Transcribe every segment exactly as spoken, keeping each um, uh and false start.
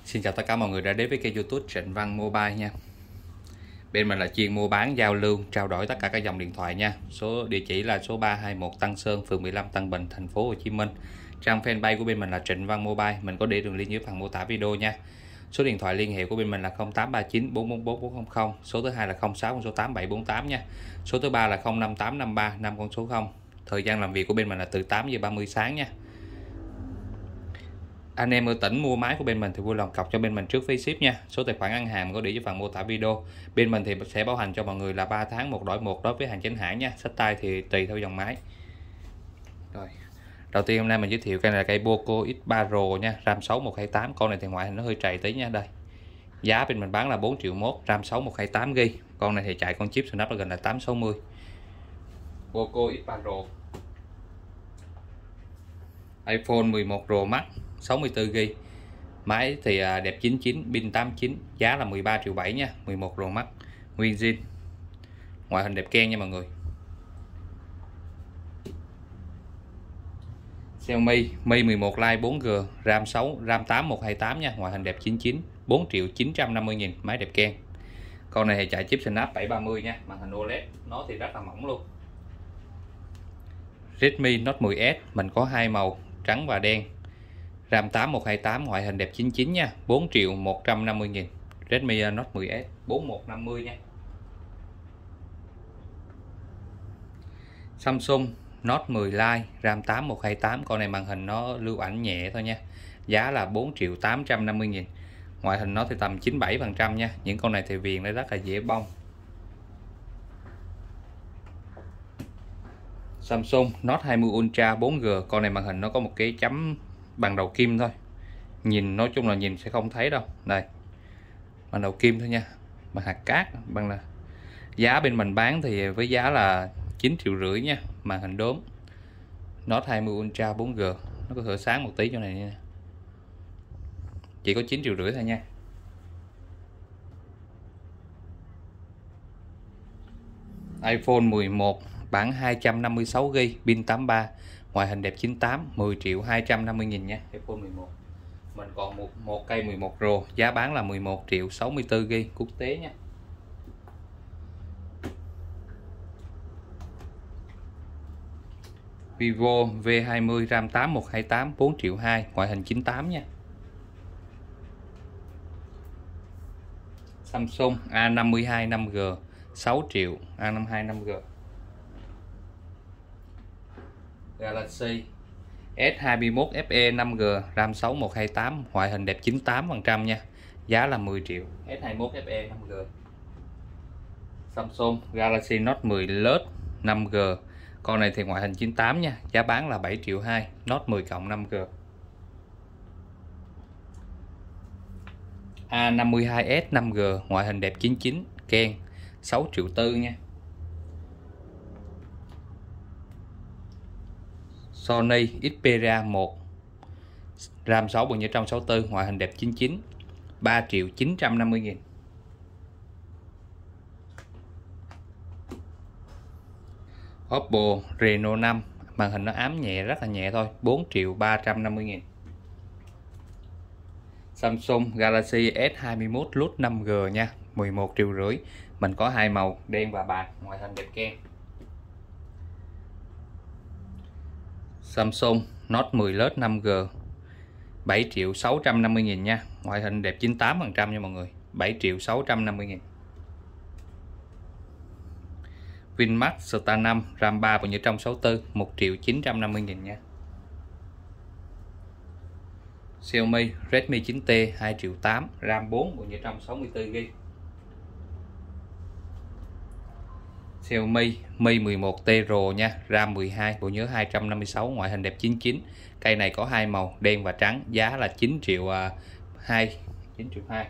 Xin chào tất cả mọi người đã đến với kênh YouTube Trịnh Văn Mobile nha. Bên mình là chuyên mua bán, giao lưu, trao đổi tất cả các dòng điện thoại nha. Số địa chỉ là số ba hai một Tân Sơn, phường mười lăm Tân Bình, thành phố Hồ Chí Minh. Trang fanpage của bên mình là Trịnh Văn Mobile, mình có để đường link dưới phần mô tả video nha. Số điện thoại liên hệ của bên mình là không tám ba chín bốn bốn bốn bốn không không, số thứ hai là không sáu số tám bảy bốn tám nha. Số thứ ba là không năm tám năm ba năm con số không. Thời gian làm việc của bên mình là từ tám giờ ba mươi sáng nha. Anh em ở tỉnh mua máy của bên mình thì vui lòng cọc cho bên mình trước phí ship nha. Số tài khoản ngân hàng có để dưới phần mô tả video. Bên mình thì sẽ bảo hành cho mọi người là ba tháng một đổi một đối với hàng chính hãng nha. Xách tay thì tùy theo dòng máy. Rồi. Đầu tiên hôm nay mình giới thiệu cây này là cây Poco X ba Pro nha, RAM sáu một hai tám. Con này thì ngoại hình nó hơi trầy tí nha. Đây. Giá bên mình bán là bốn triệu mốt, RAM sáu một hai tám gi bi. Con này thì chạy con chip Snapdragon là tám sáu mươi. Poco X ba Pro. iPhone mười một Pro Max sáu mươi tư gi bi. Máy thì đẹp chín chín, pin tám chín, giá là mười ba triệu bảy nha, mười một Pro Max nguyên zin. Ngoại hình đẹp keng nha mọi người. Xiaomi Mi mười một Lite bốn G, RAM sáu, RAM tám một hai tám nha, ngoại hình đẹp chín chín, bốn triệu chín trăm năm mươi nghìn, máy đẹp keng. Con này thì chạy chip Snap bảy ba mươi nha, màn hình ô led, nó thì rất là mỏng luôn. Redmi Note mười S mình có hai màu, trắng và đen. RAM tám một hai tám, ngoại hình đẹp chín chín nha, bốn triệu một trăm năm mươi nghìn. Redmi Note mười S bốn một năm mươi nha. Samsung Note mười Lite, RAM tám một hai tám, con này màn hình nó lưu ảnh nhẹ thôi nha. Giá là bốn triệu tám trăm năm mươi nghìn. Ngoại hình nó thì tầm chín mươi bảy phần trăm nha. Những con này thì viền nó rất là dễ bong. Samsung Note hai mươi Ultra bốn G, con này màn hình nó có một cái chấm bằng đầu kim thôi. Nhìn nói chung là nhìn sẽ không thấy đâu. Đây. Bằng đầu kim thôi nha. Bằng hạt cát, bằng là giá bên mình bán thì với giá là chín triệu rưỡi nha, màn hình đốm. Note hai mươi Ultra bốn G, nó có thửa sáng một tí chỗ này nha. Chỉ có chín triệu rưỡi thôi nha. iPhone mười một bản hai trăm năm mươi sáu gi bi, pin tám ba, ngoại hình đẹp chín tám, mười triệu hai trăm năm mươi nghìn nha. iPhone mười một. Mình còn một một cây mười một Pro, giá bán là mười một triệu sáu mươi tư gi bi quốc tế nha. Vivo V hai mươi, RAM tám một hai tám, bốn triệu hai, ngoại hình chín tám nha. Samsung A năm mươi hai năm G sáu triệu, A năm mươi hai năm G. Galaxy S hai mươi mốt Fe năm G, RAM sáu một hai tám, ngoại hình đẹp chín tám phần trăm nha. Giá là mười triệu. S hai mươi mốt Fe năm G. Samsung Galaxy Note mười Plus năm G, con này thì ngoại hình chín tám nha, giá bán là bảy triệu hai. Note mười cộng năm G. A năm mươi hai S năm G, ngoại hình đẹp chín chín, keng, sáu triệu tư nha. Sony Xperia một, RAM sáu bộ nhớ trong sáu mươi tư, ngoại hình đẹp chín chín, ba triệu chín trăm năm mươi nghìn. Oppo Reno năm, màn hình nó ám nhẹ, rất là nhẹ thôi, bốn triệu ba trăm năm mươi nghìn. Samsung Galaxy S hai mươi mốt Plus năm G nha, mười một triệu rưỡi. Mình có hai màu, đen và bạc, ngoại hình đẹp keng. Samsung Note mười Plus năm G, bảy triệu sáu trăm năm mươi nghìn nha, ngoại hình đẹp chín tám phần trăm nha mọi người, bảy triệu sáu trăm năm mươi nghìn. Vinmax Star năm, RAM ba bộ nhớ trong sáu mươi tư, một triệu chín trăm năm mươi nghìn nha. Xiaomi Redmi chín T hai triệu tám, RAM bốn bộ nhớ trong sáu mươi tư gi bi. Xiaomi Mi mười một T Pro nha, RAM mười hai, bộ nhớ hai trăm năm mươi sáu, ngoại hình đẹp chín chín. Cây này có hai màu, đen và trắng, giá là chín triệu hai, chín triệu hai.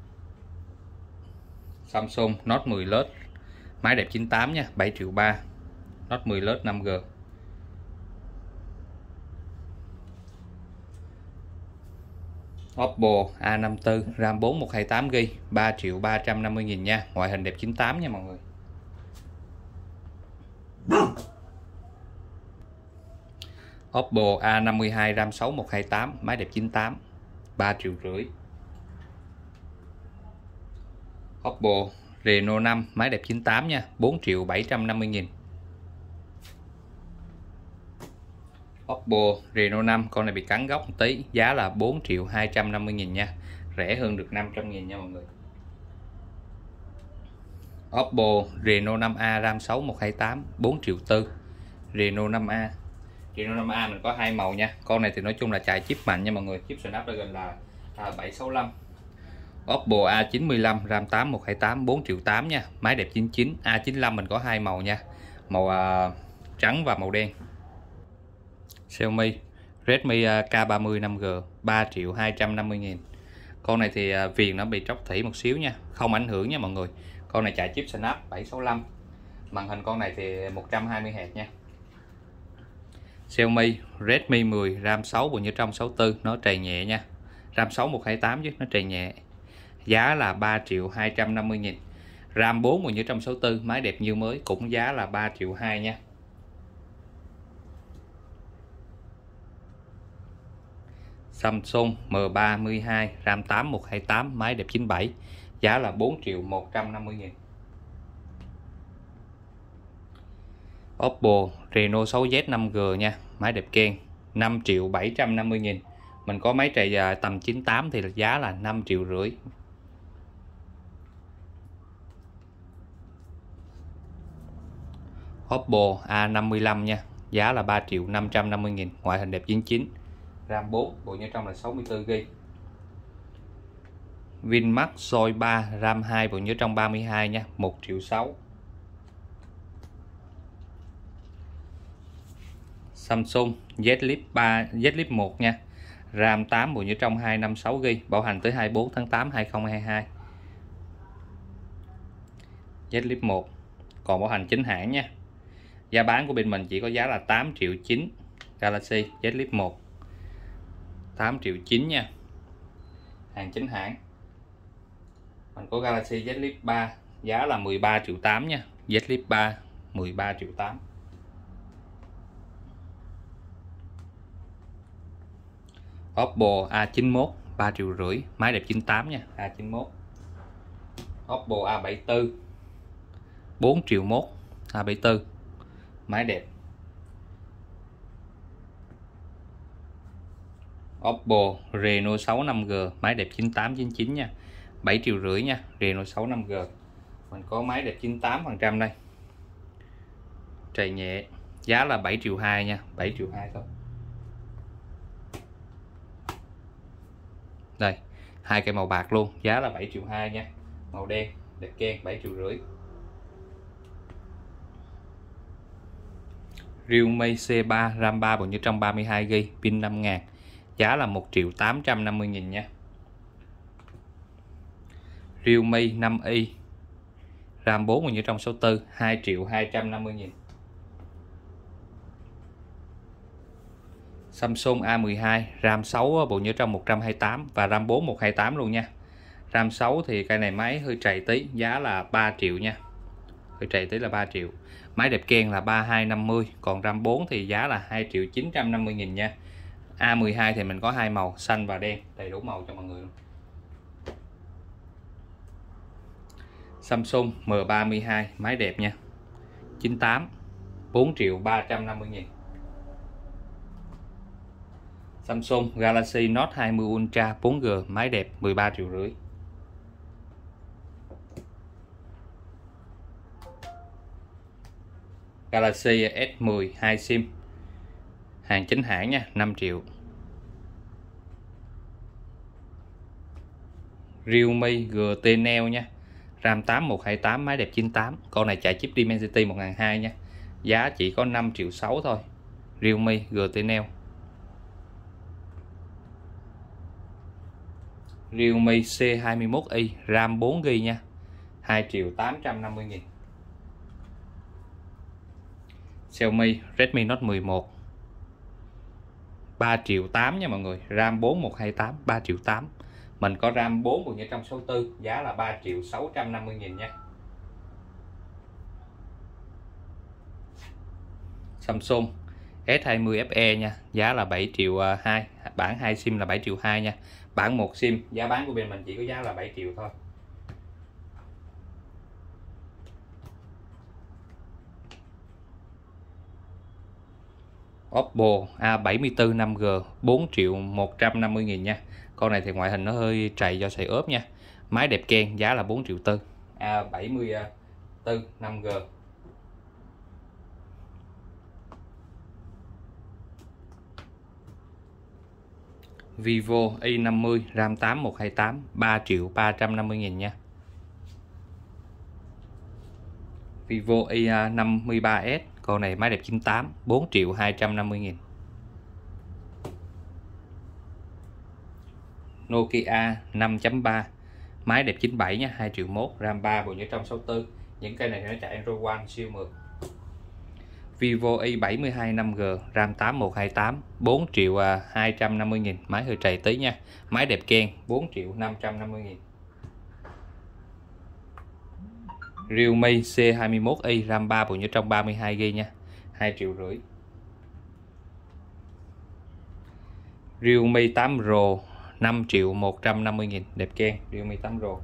Samsung Note mười Plus, máy đẹp chín tám nha, bảy triệu ba. Note mười Plus năm G. Oppo A năm mươi tư, RAM bốn một hai tám gi bi, ba triệu ba trăm năm mươi nghìn nha, ngoại hình đẹp chín tám nha mọi người. Oppo A năm mươi hai, RAM sáu một hai tám, máy đẹp chín tám, ba triệu rưỡi. Oppo Reno năm máy đẹp chín tám nha, bốn triệu bảy trăm năm mươi nghìn. Oppo Reno năm con này bị cắn góc một tí, giá là bốn triệu hai trăm năm mươi nghìn nha, rẻ hơn được năm trăm nghìn nha mọi người. Oppo Reno năm A RAM sáu một hai tám bốn triệu tư. Reno năm A Reno năm A mình có hai màu nha. Con này thì nói chung là chạy chip mạnh nha mọi người, chip Snapdragon là à, bảy sáu lăm. Oppo A chín mươi lăm RAM tám một hai tám bốn triệu tám nha, máy đẹp chín chín. A chín mươi lăm mình có hai màu nha, màu à, trắng và màu đen. Xiaomi Redmi K ba mươi năm G ba triệu hai trăm năm mươi nghìn. Con này thì viền nó bị tróc thỉ một xíu nha, không ảnh hưởng nha mọi người. Con này chạy chip Snap bảy sáu lăm. Màn hình con này thì một trăm hai mươi héc nha. Xiaomi Redmi mười RAM sáu bộ nhớ trong sáu mươi tư, nó trầy nhẹ nha. RAM sáu một hai tám chứ nó trầy nhẹ. Giá là ba triệu hai trăm năm mươi nghìn. RAM bốn bộ nhớ trong sáu mươi tư, máy đẹp như mới, cũng giá là ba triệu hai nha. Samsung M ba mươi hai RAM tám một hai tám, máy đẹp chín bảy, giá là bốn triệu một trăm năm mươi nghìn. Oppo Reno sáu Z năm G nha, máy đẹp keng, năm triệu bảy trăm năm mươi nghìn. Mình có máy trầy tầm chín tám thì giá là năm triệu rưỡi. Oppo A năm mươi lăm nha, giá là ba triệu năm trăm năm mươi nghìn, ngoại hình đẹp chín chín, RAM bốn, bộ nhớ trong là sáu mươi tư gi ga bai. Vinmax Soi ba RAM hai, bộ nhớ trong ba mươi hai nha, một triệu sáu. Samsung Z Flip ba Z Flip một nha, RAM tám, bộ nhớ trong hai trăm năm mươi sáu gi ga bai, bảo hành tới hai mươi tư tháng tám năm hai nghìn không trăm hai mươi hai. Z Flip một còn bảo hành chính hãng nha. Giá bán của bên mình chỉ có giá là tám triệu chín. Galaxy Z Flip một tám triệu chín nha, hàng chính hãng. Mình có Galaxy Z Flip ba, giá là mười ba triệu tám nha. Z Flip ba mười ba triệu tám. Oppo A chín mươi mốt ba triệu rưỡi, máy đẹp chín tám nha. A chín mươi mốt. Oppo A bảy mươi tư bốn triệu mốt. A bảy mươi tư, máy đẹp. Oppo Reno sáu năm G, máy đẹp chín tám chín chín nha, bảy triệu rưỡi nha. Reno sáu năm G mình có máy đẹp chín mươi tám phần trăm đây, trầy nhẹ, giá là bảy triệu hai nha, bảy triệu hai thôi. Đây, hai cây màu bạc luôn, giá là bảy triệu hai nha. Màu đen đẹp keng, bảy triệu rưỡi. Realme C ba RAM ba, bộ nhớ trong ba mươi hai gi ga bai, pin năm nghìn, giá là một triệu tám trăm năm mươi nghìn nha. Realme năm i RAM bốn, bộ nhớ trong sáu mươi tư, hai triệu hai trăm năm mươi nghìn. Samsung A mười hai RAM sáu, bộ nhớ trong một trăm hai mươi tám và RAM bốn một hai tám luôn nha. RAM sáu thì cây này máy hơi trầy tí, giá là ba triệu nha. Hơi trầy tí là ba triệu. Máy đẹp keng là ba hai năm mươi, còn RAM bốn thì giá là hai triệu chín trăm năm mươi nghìn nha. A mười hai thì mình có hai màu, xanh và đen, đầy đủ màu cho mọi người luôn. Samsung M ba mươi hai, máy đẹp nha, chín tám, bốn triệu ba trăm năm mươi nghìn. Samsung Galaxy Note hai mươi Ultra bốn G, máy đẹp, mười ba triệu rưỡi. Galaxy S mười hai sim, hàng chính hãng nha, năm triệu. Realme G T Neo nha, RAM tám một hai tám, máy đẹp chín tám, con này chạy chip Dimensity một nghìn hai trăm nha, giá chỉ có năm triệu sáu thôi. Realme G T Neo. Realme C hai mươi mốt i RAM bốn gi ga bai nha, hai triệu tám trăm năm mươi nghìn. Xiaomi Redmi Note mười một ba triệu tám nha mọi người, RAM bốn một hai tám, ba triệu tám. Mình có RAM bốn bộ nhớ trong sáu mươi tư, giá là ba triệu sáu trăm năm mươi nghìn nha. Samsung S hai mươi F E nha, giá là bảy triệu hai, bản hai sim là bảy triệu hai nha. Bản một sim giá bán của bên mình chỉ có giá là bảy triệu thôi. Oppo A bảy mươi tư năm G bốn triệu một trăm năm mươi nghìn nha. Con này thì ngoại hình nó hơi trầy do sợi ốp nha. Máy đẹp ken, giá là bốn triệu tư. A bảy mươi tư năm G. Vivo Y năm mươi RAM tám một hai tám ba triệu ba trăm năm mươi nghìn nha. Vivo Y năm mươi ba S, con này máy đẹp chín tám bốn triệu hai trăm năm mươi nghìn. Nokia năm chấm ba máy đẹp chín bảy nha, hai triệu một, RAM ba, bộ nhớ trong sáu mươi tư. Những cây này thì nó chạy Android One siêu mượt. Vivo Y bảy mươi hai năm G RAM tám một hai tám bốn triệu hai trăm năm mươi nghìn, máy hơi trầy tí nha. Máy đẹp ken bốn triệu năm trăm năm mươi nghìn. Realme C hai mươi mốt Y RAM ba, bộ nhớ trong ba mươi hai gi ga bai nha, hai triệu rưỡi. Realme tám Pro năm triệu một trăm năm mươi nghìn, đẹp ken. Realme tám Pro.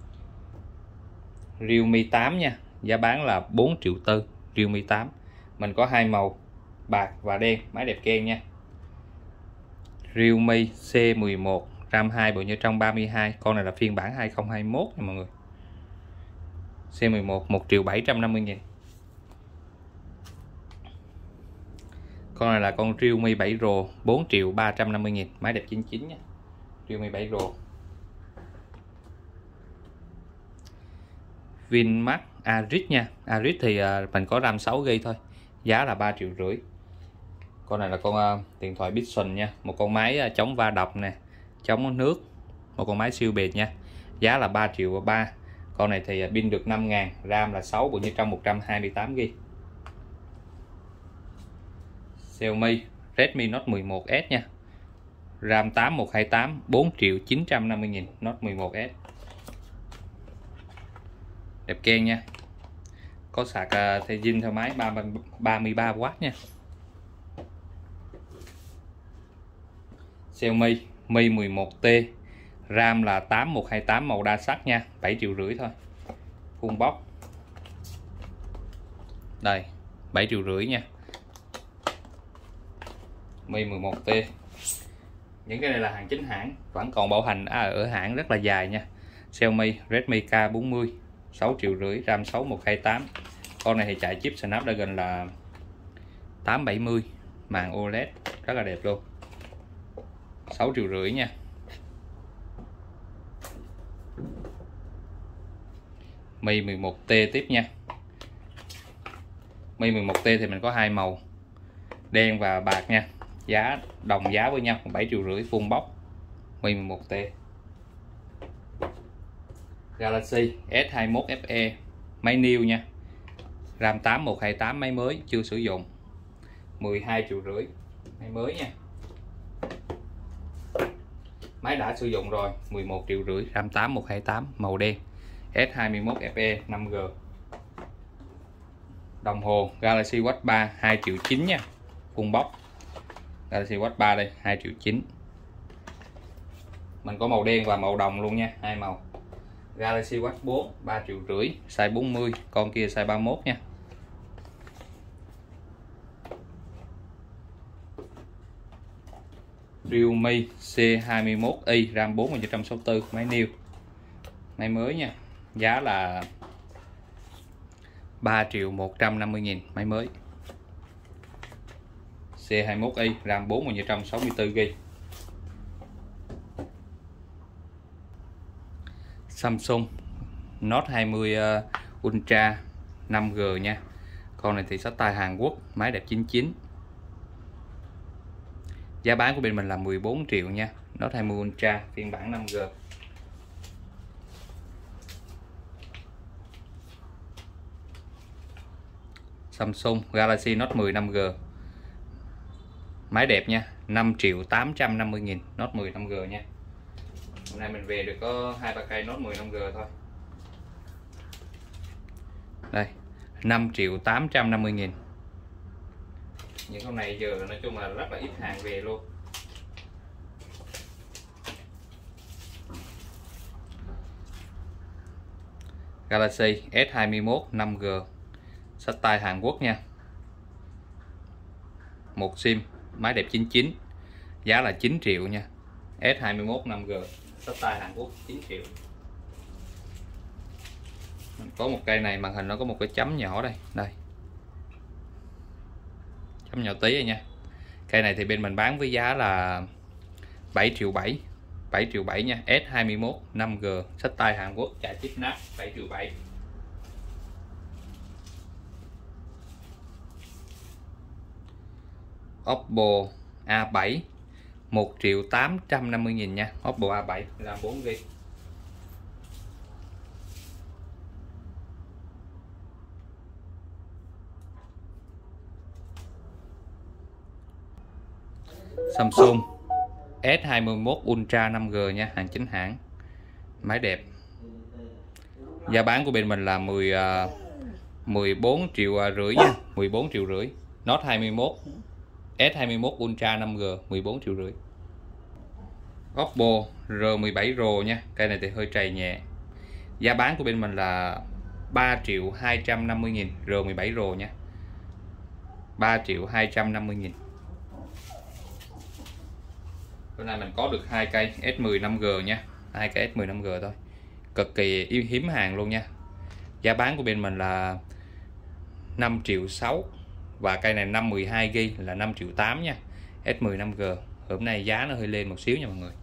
Realme tám nha, giá bán là bốn triệu tư. Realme tám mình có hai màu bạc và đen, máy đẹp ken nha. Realme C mười một RAM hai, bộ nhớ trong ba mươi hai, con này là phiên bản hai không hai mốt nha mọi người. C mười một một triệu bảy trăm năm mươi nghìn. Con này là con Realme bảy Pro bốn triệu ba trăm năm mươi nghìn, máy đẹp chín chín nha. Realme bảy Pro. Vinmax Aris nha. Aris thì mình có RAM sáu gi ga bai thôi, giá là ba triệu rưỡi. Con này là con uh, điện thoại Vision nha, một con máy uh, chống va đập nè, chống nước, một con máy siêu bền nha, giá là ba triệu ba. Con này thì pin được năm ngàn, RAM là sáu, bộ nhớ trong một trăm hai mươi tám gi ga bai. Xiaomi Redmi Note mười một S nha, RAM tám một hai tám bốn triệu chín trăm năm mươi nghìn, Note mười một S. Đẹp ken nha. Có sạc uh, thay zin theo máy ba mươi ba oát nha. Xiaomi Mi mười một T RAM là tám một hai tám màu đa sắc nha, bảy triệu rưỡi thôi. Full box. Đây, bảy triệu rưỡi nha. Mi mười một T. Những cái này là hàng chính hãng, vẫn còn bảo hành à, ở hãng rất là dài nha. Xiaomi Redmi K bốn mươi sáu triệu rưỡi, RAM sáu một hai tám. Con này thì chạy chip Snapdragon là tám bảy mươi, màn ô led rất là đẹp luôn. sáu triệu rưỡi nha. Mi mười một T tiếp nha. Mi mười một T thì mình có hai màu, đen và bạc nha, giá đồng giá với nhau, bảy triệu rưỡi, full box. Mi mười một T. Galaxy S hai mươi mốt Fe máy new nha, RAM tám một hai tám, máy mới chưa sử dụng, mười hai triệu rưỡi, máy mới nha. Máy đã sử dụng rồi, mười một triệu rưỡi, RAM tám một hai tám, màu đen, S hai mươi mốt Fe năm G. Đồng hồ Galaxy Watch ba hai triệu chín nha, full box. Galaxy Watch ba đây hai triệu chín. Mình có màu đen và màu đồng luôn nha, hai màu. Galaxy Watch bốn ba triệu rưỡi, size bốn mươi, con kia size ba mươi mốt nha. Realme C hai mươi mốt Y RAM bốn một sáu tư, máy new, máy mới nha, giá là ba triệu một trăm năm mươi nghìn, máy mới. C hai mươi mốt Y RAM bốn một sáu tư gi ga bai. Samsung Note hai mươi uh, Ultra năm G nha. Con này thì xách tay Hàn Quốc, máy đẹp chín chín. Giá bán của bên mình là mười bốn triệu nha. Note hai mươi Ultra phiên bản năm G. Samsung Galaxy Note mười năm G, máy đẹp nha, năm triệu tám trăm năm mươi nghìn, Note mười năm G nha. Hôm nay mình về được có hai ba cây Note mười năm G thôi. Đây, năm triệu tám trăm năm mươi nghìn. Những con này giờ nói chung là rất là ít hàng về luôn. Galaxy S hai mươi mốt năm G, xách tay Hàn Quốc nha, một sim, máy đẹp chín chín, giá là chín triệu nha. S hai mươi mốt năm G, sách tay Hàn Quốc, chín triệu. Mình có một cây này màn hình nó có một cái chấm nhỏ đây, đây. Chấm nhỏ tí rồi nha. Cây này thì bên mình bán với giá là bảy triệu bảy, bảy triệu bảy nha. S hai mươi mốt năm G, sách tay Hàn Quốc, chạy chip nắp, bảy triệu bảy. Oppo A bảy một triệu tám trăm năm mươi nghìn nha. Oppo A bảy RAM bốn gi ga bai. Samsung S hai mươi mốt Ultra năm G nha, hàng chính hãng, máy đẹp. Giá bán của bên mình là mười, mười bốn triệu rưỡi nha, mười bốn triệu rưỡi. Note hai mươi mốt, S hai mươi mốt Ultra năm G, mười bốn triệu rưỡi. Oppo R mười bảy Pro nha, cây này thì hơi trầy nhẹ. Giá bán của bên mình là ba triệu hai trăm năm mươi nghìn, R mười bảy Pro nha, ba triệu hai trăm năm mươi nghìn. Bữa nay mình có được hai cây S mười năm G nha, hai cây S mười năm G thôi, cực kỳ yêu hiếm hàng luôn nha. Giá bán của bên mình là năm triệu sáu, và cây này năm mười hai gi ga bai là năm triệu tám nha. S mười năm G hôm nay giá nó hơi lên một xíu nha mọi người.